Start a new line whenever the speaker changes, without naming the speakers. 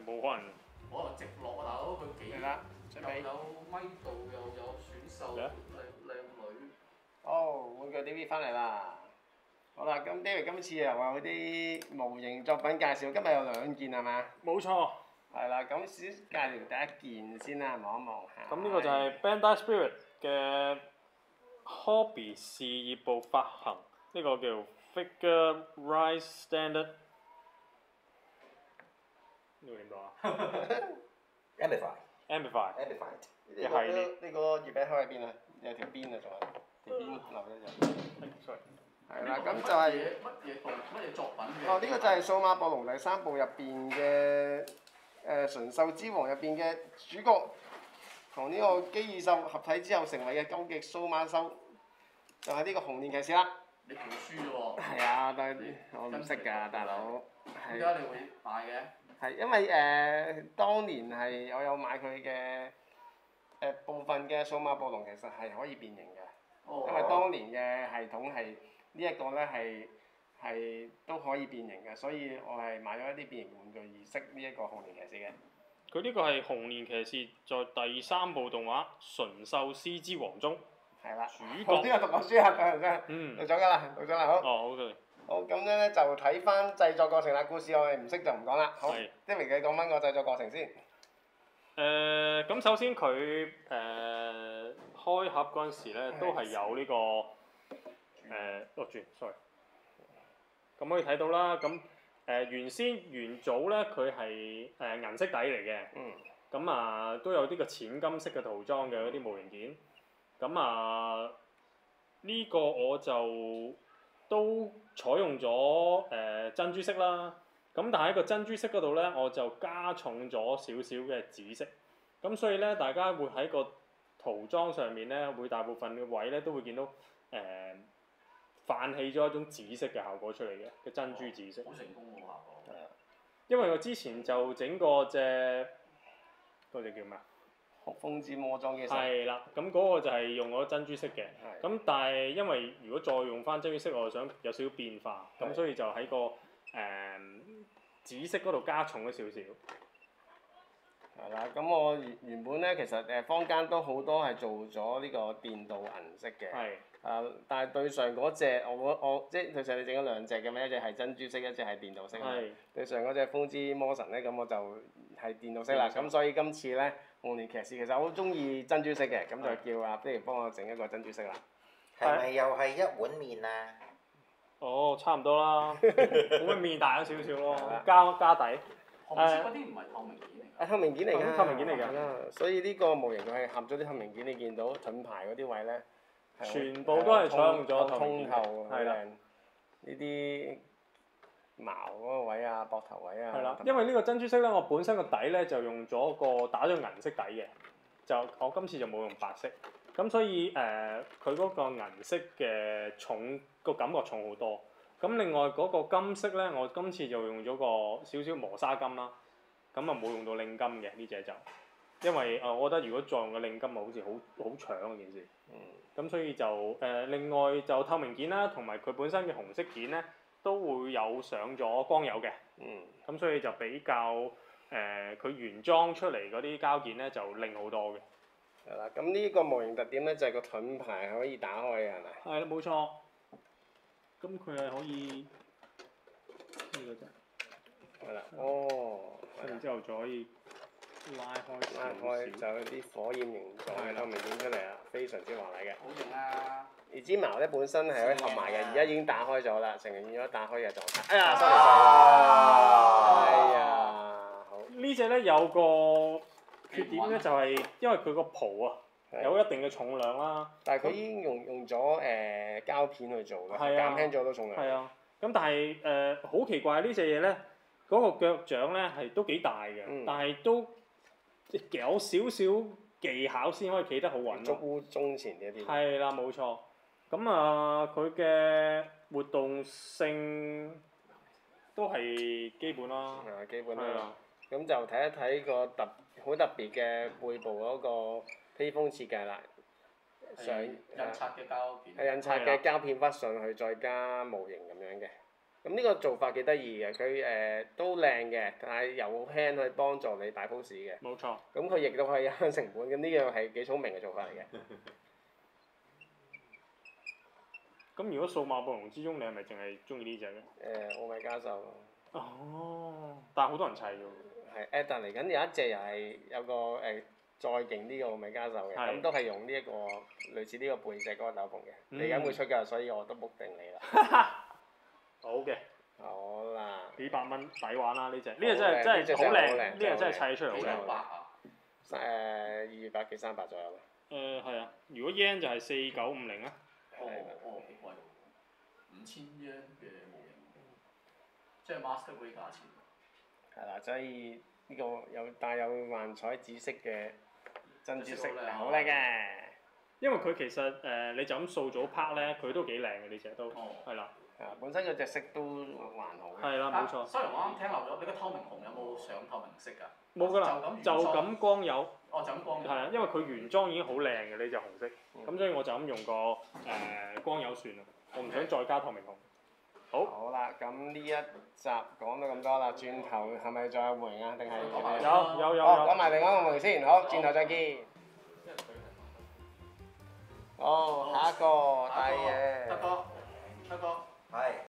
冇可能。
可能直落啊，大佬佢幾
係啦，準備。
又有咪度，又有選秀，
嚟啊
靚女。
好，玩具 David 翻嚟啦。好啦，咁 David 今次又有啲模型作品介紹，今日有2件係嘛？
冇錯。
係啦，咁先介紹第一件先啦，望一望下。
咁呢個就係 Bandai Spirit 嘅 Hobby 事業部發行，呢、個叫 Figure Rise Standard。呢個點講啊
Amplify。
？Amplify。
呢個呢個月餅喺邊啊？有條邊啊，仲有條邊留咗隻。
sorry。
係啦，咁就係
乜嘢作品嘅？
哦，呢個就係《數碼暴龍》第3部入邊嘅《馴獸之王》入邊嘅主角，同呢個機爾獸合體之後成為嘅究極數碼獸，就係呢個紅蓮騎士啦。
你條書啫喎。
係啊，但係我唔識㗎，大佬。
點解你會買嘅？
係因為當年係我有買佢嘅部分嘅數碼暴龍，其實係可以變形嘅。
哦。
因為當年嘅系統係呢一個咧係都可以變形嘅，所以我係買咗一啲變形玩具而識呢一個紅蓮騎士嘅。
佢呢個係紅蓮騎士在第3部動畫《馴獸師之王》中。
係啦。
主
我
角。
呢個讀過書啊，真係。
嗯。
讀咗㗎啦，讀咗啦，好。
哦，OK。
好，咁樣咧就睇翻製作過程啦，故事我哋唔識就唔講啦。好
係。
David 你講翻個製作過程先。
咁首先佢開盒嗰陣時咧，都係有呢、個轉，sorry。咁可以睇到啦，咁元祖咧佢係銀色底嚟嘅。
嗯。
咁啊都有啲個淺金色嘅塗裝嘅嗰啲模型件。咁啊呢、個我就都採用咗珍珠色啦。咁但係喺個珍珠色嗰度咧，我就加重咗少少嘅紫色。咁所以咧，大家會喺個塗裝上面咧，會大部分嘅位咧都會見到泛起咗一種紫色嘅效果出嚟嘅珍珠紫色。
好成功喎效果。
係啊。
因為我之前就整過隻嗰隻叫咩啊？
酷風之魔裝嘅。
係啦，咁嗰個就係用咗珍珠色嘅。
係。
咁但係因為如果再用翻珍珠色，我就想有少少變化，咁所以就喺個紫色嗰度加重咗少少。
係啦，咁我原本咧，其實坊間都好多係做咗呢個電鍍銀色嘅。
係。
但係對上嗰隻我即係對上你整咗2隻嘅咩？一隻係珍珠色，一隻係電鍍色。
係。
對上嗰隻風之魔神咧，咁我就係電鍍色啦。咁所以今次咧，紅蓮騎士其實我好中意珍珠色嘅，咁就叫阿 David 幫我整一個珍珠色啦。
係咪又係一碗麵啊？
哦，差唔多啦，咁咪面大咗少少咯，加底。
紅色嗰啲唔係透明件嚟㗎。
透明件嚟㗎。
透明件嚟㗎。
係啦，所以呢個模型佢係合咗啲透明件，你見到盾牌嗰啲位咧，
全部都係採用咗透明件。
通透，
係啦。
呢啲矛嗰個位啊，膊頭位啊。
係啦，因為呢個珍珠色咧，我本身個底咧就用咗個打咗銀色底嘅，就我今次就冇用白色，咁所以佢嗰個銀色嘅重個感覺重好多。咁另外嗰個金色咧，我今次就用咗個少少磨砂金啦，咁啊冇用到令金嘅呢隻就，因為我覺得如果再用個令金啊，好似好搶嗰件事。咁所以就另外就透明件啦，同埋佢本身嘅紅色件咧，都會有上咗光油嘅。咁所以就比較佢原裝出嚟嗰啲膠件咧，就靚好多嘅。
係啦，咁呢個模型特點咧就係個盾牌可以打開嘅，係咪？
係啦，冇錯。咁佢係可以呢個啫。
係啦，哦。
然之後就可以拉開
就有啲火焰形狀嘅透明件出嚟啦，非常之華麗嘅。
好型啊！
而支矛咧本身係可以合埋嘅，而家已經打開咗啦，呈現咗打開嘅狀態。哎呀
sorry
哎呀，好。
呢隻咧有個缺點咧，就係因為佢個袍啊有一定嘅重量啦。
但係佢已經用咗膠片去做啦，
係啊
減輕咗好多重量。
係啊，咁但係好奇怪呢隻嘢咧，嗰個腳掌咧係都幾大嘅，但係都有少少技巧先可以企得好穩咯。
中前嘅一啲。
係啦，冇錯。咁啊，佢嘅活動性都係基本啦。
係基本
係啦。
咁就睇一睇個好特別嘅背部嗰個披風設計啦。
印刷嘅膠片。
係印刷嘅膠片筆上去，再加模型咁樣嘅。 咁呢個做法幾得意嘅，佢都靚嘅，但係有輕去幫助你大 pose 嘅。
冇錯。
咁佢亦都可以慳成本，咁呢樣係幾聰明嘅做法嚟嘅。
咁如果數碼暴龍之中，你係咪淨係中意呢只嘅？
奧米加獸。
哦。但係好多人砌㗎喎。
係但嚟緊有一隻又係有個再勁啲嘅奧米加獸嘅，咁都係用呢一個類似呢個背脊嗰個斗篷嘅，嚟緊會出㗎，所以我都 book 定你啦。 好
嘅。
好啦。
幾百蚊抵玩啦呢只，呢只真係好靚，呢只真係砌出嚟好靚。
200幾300左右啦。
係啊，如果 yen 就係4950啊。
幾貴喎，5000yen嘅模型，即係 master 嗰啲價錢。
係啦，所以呢個有帶有幻彩紫色嘅珍珠色，好靚嘅。
因為佢其實你就咁掃咗 part 咧，佢都幾靚嘅呢只都，係啦。
本身嗰隻色都還好。
係啦，冇錯。
雖然我啱聽漏咗，你個透明紅有冇上透明色㗎？
冇㗎啦，就咁光有。
哦，就咁光有。
係啊，因為佢原裝已經好靚嘅呢隻紅色，咁所以我就咁用個光有算啦，我唔想再加透明紅。
好啦，咁呢一集講到咁多啦，轉頭係咪仲有模型啊？定係
有。
講埋另外一個模型先，好，轉頭再見。好，下一個大嘢。
德哥。係。